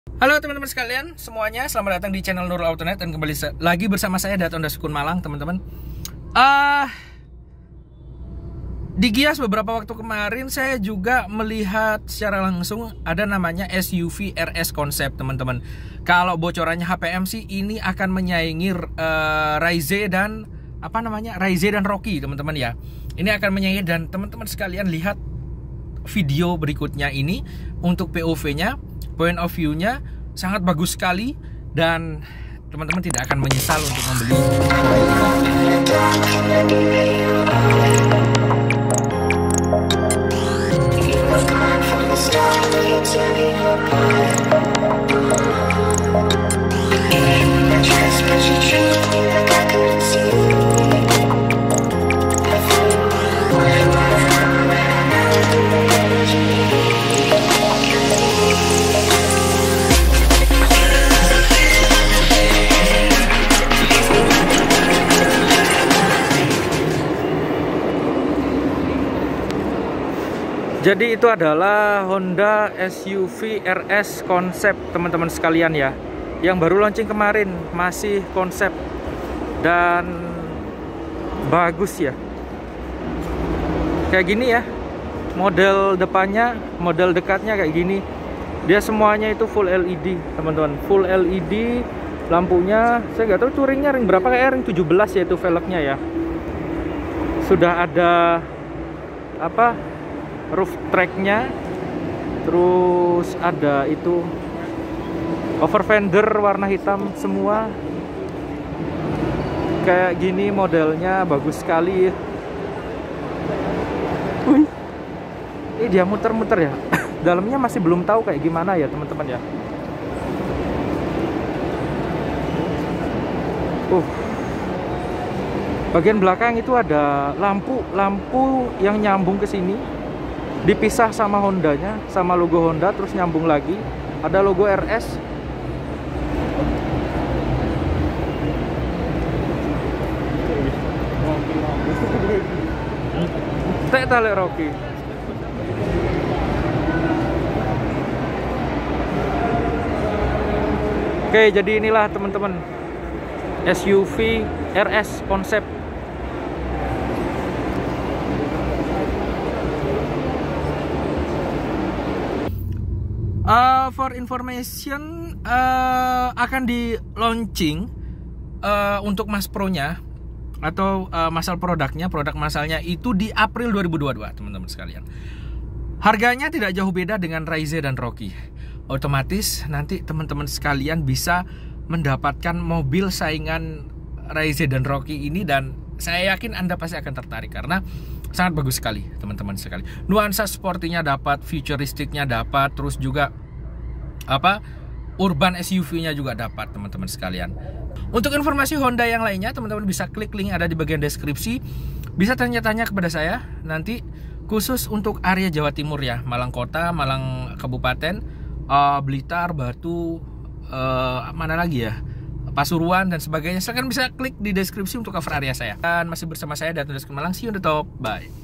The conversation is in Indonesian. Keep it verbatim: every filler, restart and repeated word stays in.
Halo teman-teman sekalian, semuanya selamat datang di channel Nurul Autonet dan kembali lagi bersama saya Dato Underscore Malang, teman-teman. Ah, uh, di Gias beberapa waktu kemarin saya juga melihat secara langsung ada namanya S U V R S Concept, teman-teman. Kalau bocorannya H P M sih ini akan menyaingi uh, Raize dan apa namanya Raize dan Rocky, teman-teman ya. Ini akan menyaingi, dan teman-teman sekalian lihat video berikutnya ini untuk P O V-nya. Point of view-nya sangat bagus sekali dan teman-teman tidak akan menyesal untuk membeli. Jadi itu adalah Honda S U V R S Concept, teman-teman sekalian ya, yang baru launching kemarin, masih konsep dan bagus ya. Kayak gini ya, model depannya, model dekatnya kayak gini. Dia semuanya itu full L E D, teman-teman, full L E D. Lampunya saya nggak tahu itu ringnya ring berapa, kayak ring tujuh belas ya itu velgnya ya. Sudah ada apa? Roof tracknya, terus ada itu over fender warna hitam semua. Kayak gini modelnya bagus sekali. Wih, ini dia muter-muter ya. Dalamnya masih belum tahu kayak gimana ya teman-teman ya. Uh, bagian belakang itu ada lampu, lampu yang nyambung ke sini. Dipisah sama Hondanya, sama logo Honda, terus nyambung lagi. Ada logo R S. Tek tali Rocky. Oke, jadi inilah teman-teman S U V R S Concept. Uh, for information, uh, akan di launching uh, untuk Mas Pro-nya atau uh, masal produknya, produk masalnya itu di April dua ribu dua puluh dua, teman-teman sekalian. Harganya tidak jauh beda dengan Raize dan Rocky. Otomatis nanti teman-teman sekalian bisa mendapatkan mobil saingan Raize dan Rocky ini, dan saya yakin Anda pasti akan tertarik karena sangat bagus sekali, teman-teman sekali. Nuansa sportinya dapat, futuristiknya dapat, terus juga apa urban S U V-nya juga dapat, teman-teman sekalian. Untuk informasi Honda yang lainnya, teman-teman bisa klik link ada di bagian deskripsi. Bisa tanya-tanya kepada saya nanti khusus untuk area Jawa Timur ya, Malang Kota, Malang Kabupaten, uh, Blitar, Batu, uh, mana lagi ya, Pasuruan dan sebagainya. Silahkan bisa klik di deskripsi untuk cover area saya. Dan masih bersama saya Dato Underscore Malang. See you on the top. Bye.